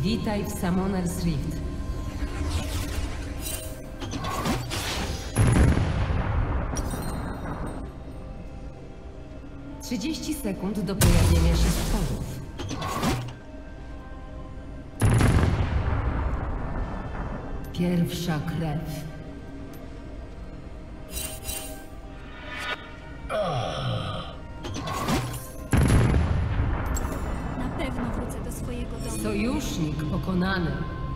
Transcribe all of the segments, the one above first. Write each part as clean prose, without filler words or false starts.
Witaj w Summoner's Rift. Trzydzieści sekund do pojawienia się stworów. Pierwsza krew. Na pewno wrócę do swojego domu. Sojusznik pokonany.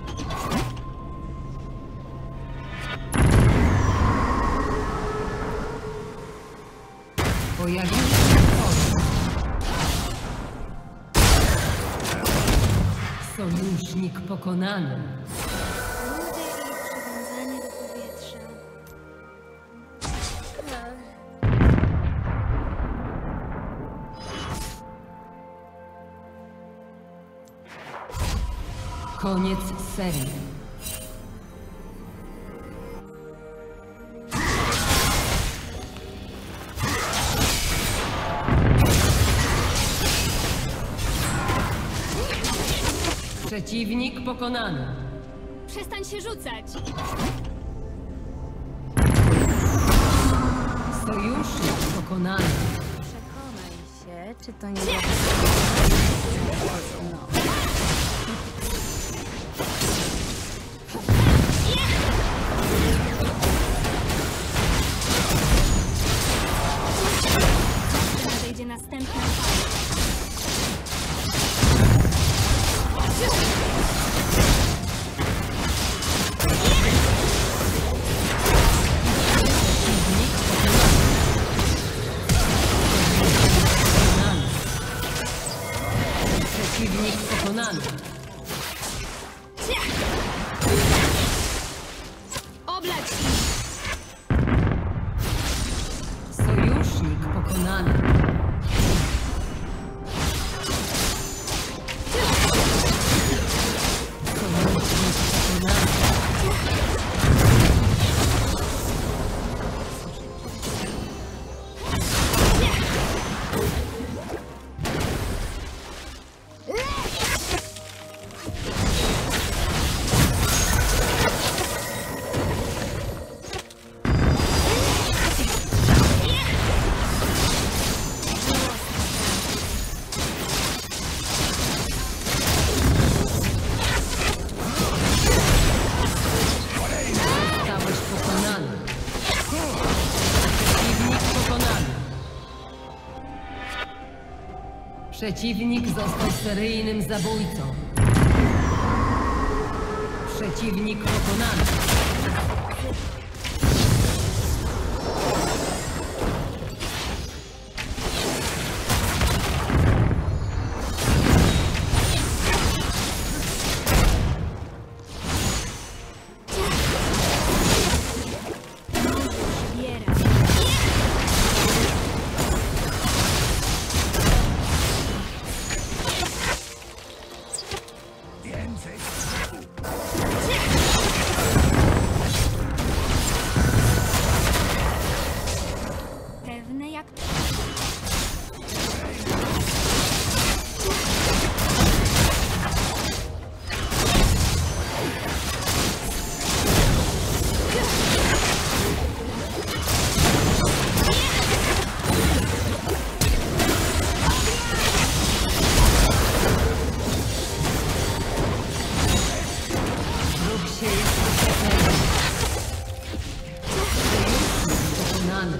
Pojawił się stwory. Sojusznik pokonany. Ludzie i przywiązanie do powietrza. Koniec serii. Przeciwnik pokonany. Przestań się rzucać! Sojusznik pokonany. Przekonaj się, czy to nie jest... No. Nadejdzie następna fala. Przeciwnik pokonany. Oblać ich! Sojusznik pokonany. Sojusznik pokonany. Zostałeś pokonany. Przeciwnik pokonany. Przeciwnik został seryjnym zabójcą. Przeciwnik pokonany. Zbiera. Pewne jak... Wróg się jest pokonany. Sojusznik pokonany.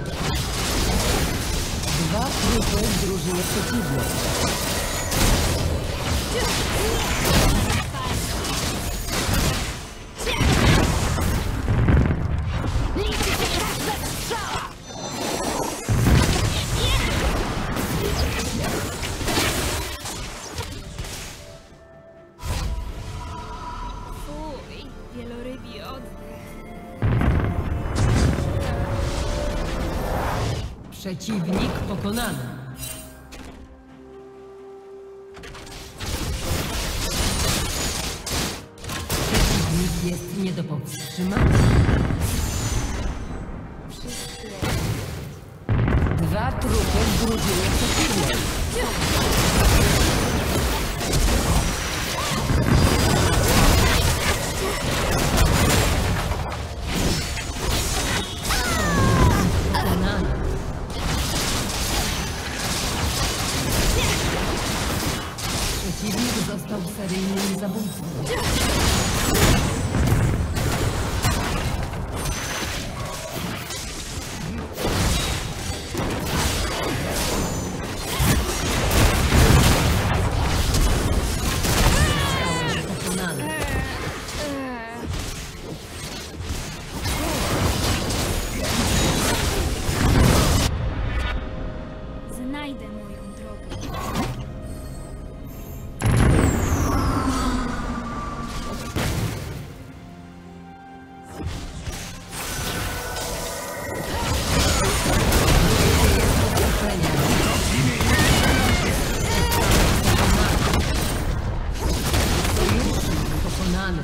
Dwa trupy w drużynie przeciwnej. Fuj, wielorybi oddech. Przeciwnik pokonany. Przeciwnik jest nie do powstrzymania. Wszyscy Dwa trupy w drużynie przeciwnej. Przeciwnik został seryjnym zabójcą. Zostałeś pokonany. Znajdę moją drogę. Sojusznik pokonany.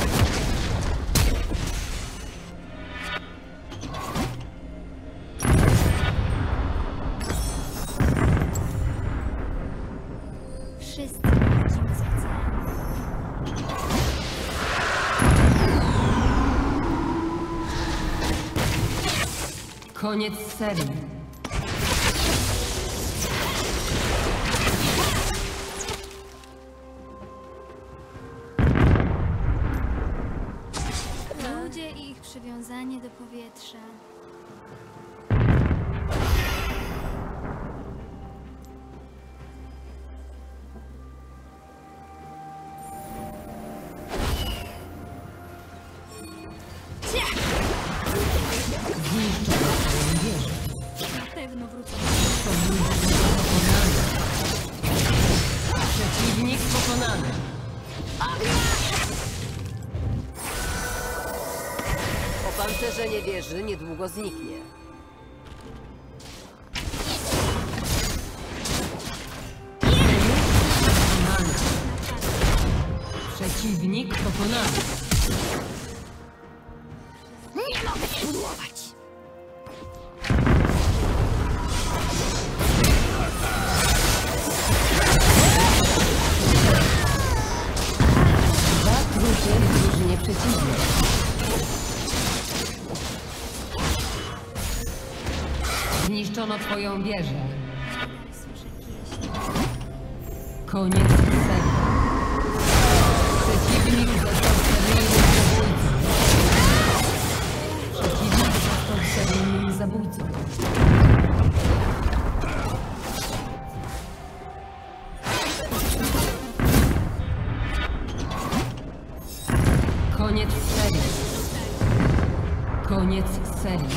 Wszyscy płacimy za cenę. Koniec serii. Ludzie i ich przywiązanie do powietrza. Zniszczono swoją wieżę. Na pewno wrócą. Sojusznik pokonany. Przeciwnik pokonany. Opancerzenie wieży niedługo zniknie. Pokonany. Przeciwnik pokonany. Nie mogę się pudłować. Dwa trupy w drużynie przeciwnej. Zniszczono twoją wieżę. Słyszę pieśń. Koniec serii. Przeciwnik został seryjnym zabójcą. Przeciwnik został seryjnym zabójcą. Koniec serii. Koniec serii.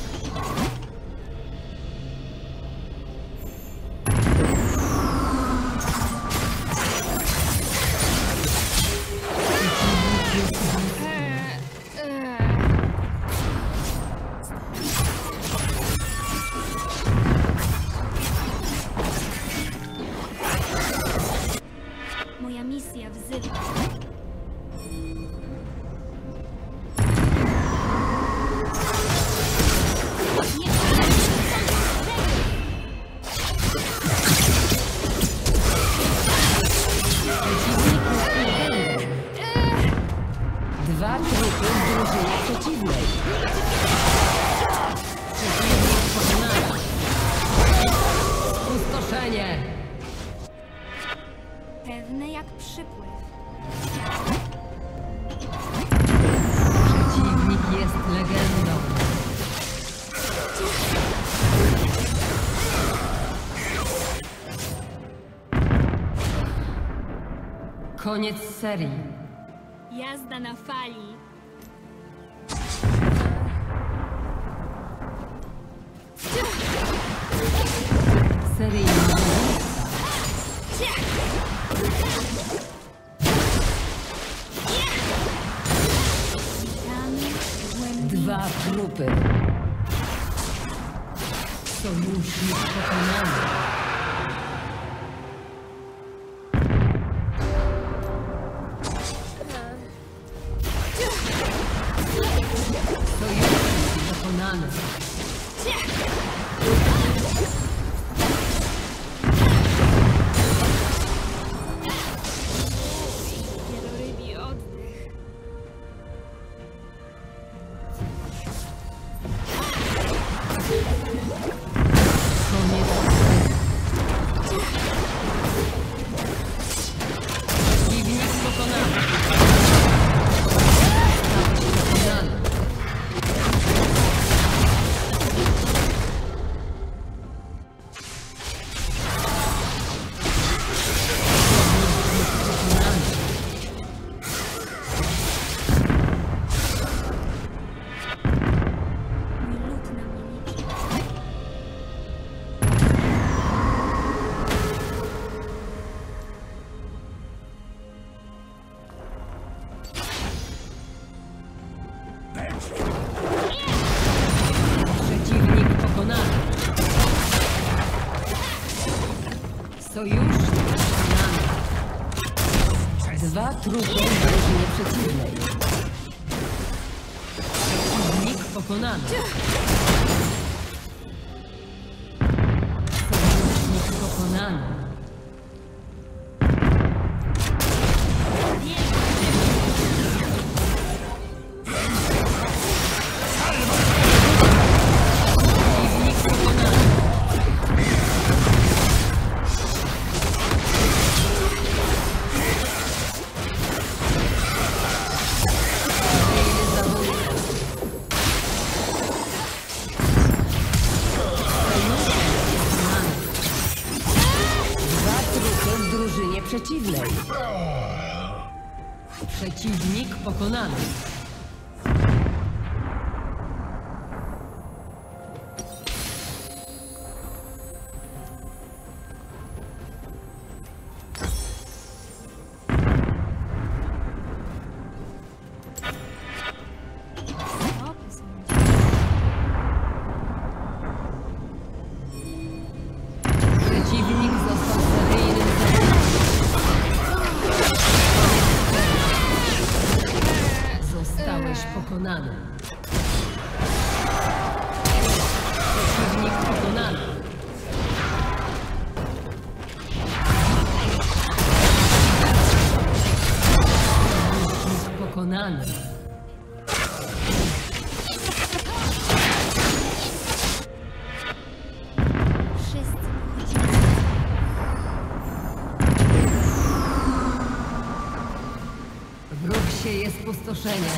Moja misja wzywa. Dwa trupy w drużynie przeciwnej. Przeciwnik pokonany. Spustoszenie. Pewne jak przypływ. Przeciwnik jest legendą. Koniec serii. Jazda na fali. Seryjny zabójca. Witamy głębiej. Dwa trupy. Sojusznik pokonany. Sojusznik pokonany. Wielorybi oddech. Koniec serii. Sojusznik pokonany. 2 trupy w drużynie przeciwnej. Przeciwnik pokonany. Sojusznik pokonany. Przeciwnej. Przeciwnik pokonany. Stopy są Przeciwnik został seryjnym Zostałeś pokonany. Przeciwnik pokonany. Sojusznik pokonany. wszyscy pochodzimy. Wróg sieje spustoszenie.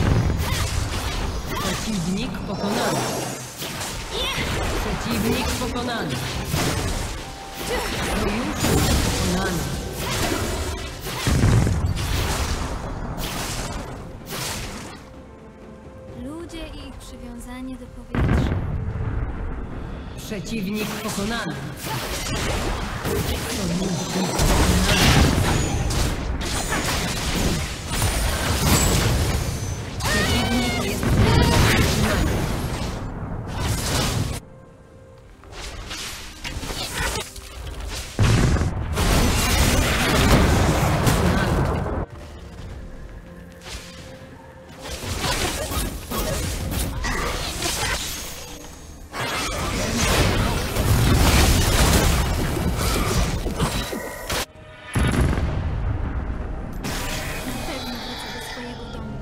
Przeciwnik pokonany. Przeciwnik pokonany. Sojusznik pokonany. Ludzie i ich przywiązanie do powietrza. Przeciwnik pokonany. Sojusznik pokonany. Przeciwnik jest pokonany. Na pewno wrócę do swojego domu.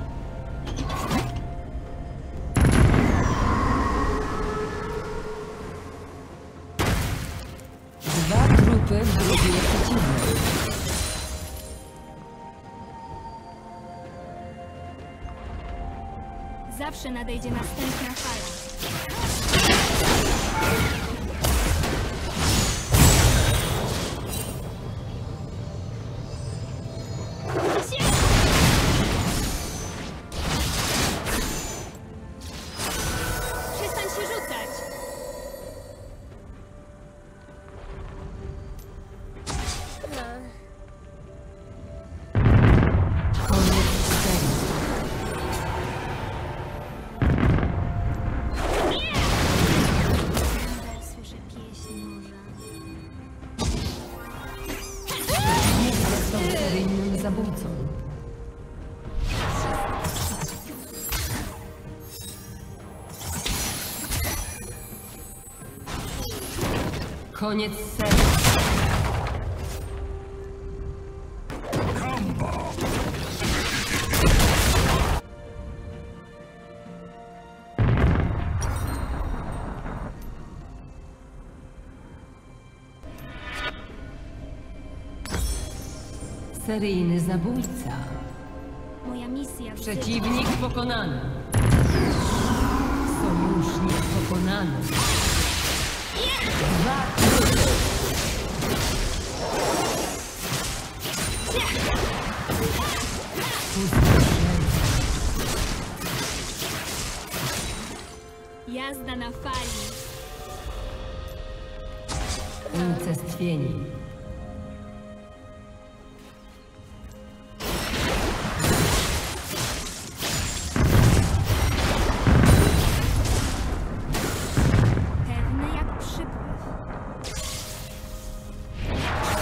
Dwa trupy w drużynie przeciwnej. Zawsze nadejdzie następna fala. Przestań się rzucać! Koniec serii. Nadal słyszę pieśń morza. Przeciwnik został seryjnym zabójcą. Koniec serii. Seryjny zabójca. Moja misja wzywa. Przeciwnik pokonany. Sojusznik pokonany. Dwa trupy. Pustoszenie. Jazda na fali. Unicestwieni. Pewny jak przypływ.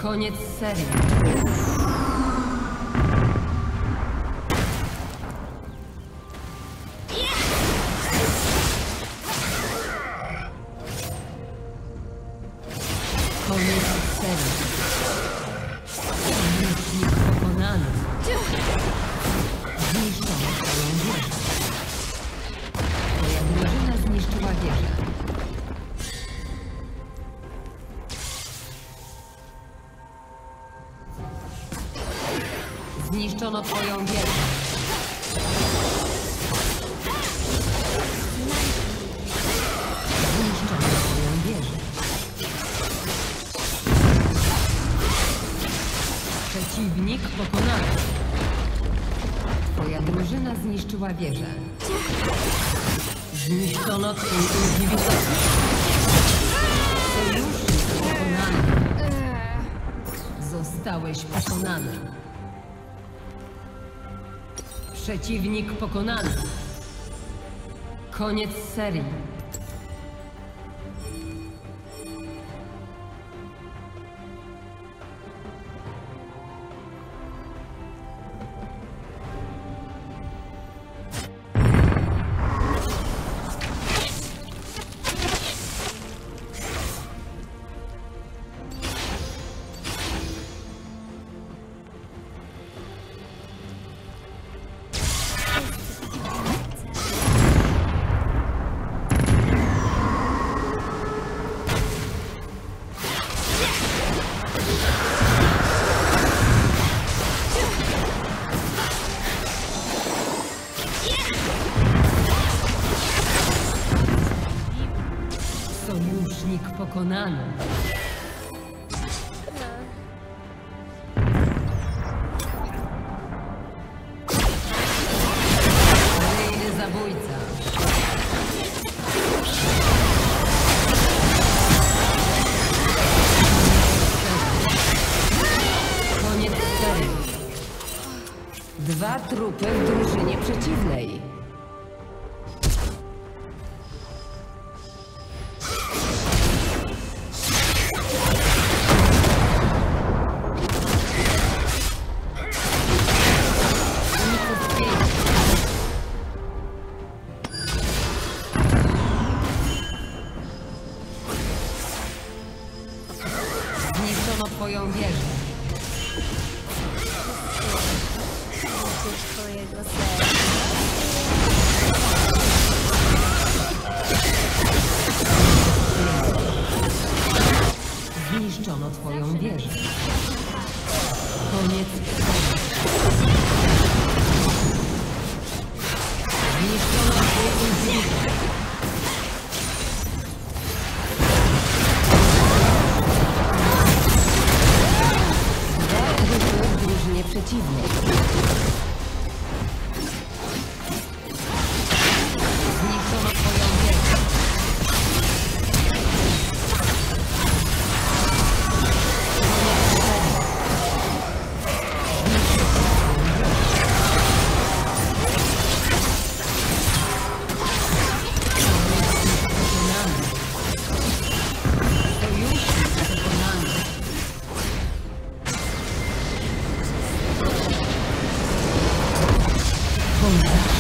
Koniec serii. Koniec serii. Sojusznik pokonany. Zniszczono twoją wieżę. Twoja drużyna zniszczyła wieżę. Zniszczono twoją wieżę. Zniszczono twoją wieżę. Przeciwnik pokonany. Twoja drużyna zniszczyła wieżę. Zniszczono twój inhibitor. Sojusznik pokonany. Zostałeś pokonany. Przeciwnik pokonany. Koniec serii. Sojusznik pokonany. Kolejny zabójca. Koniec serii. 2 trupy w drużynie przeciwnej. Zniszczono twoją wieżę. Widzisz twojego serca. Zniszczono twoją wieżę. Koniec serii. Zniszczono twój inhibitor. W drużynie przeciwnej. Zniszczono twoją wieżę. Sojusznik pokonany.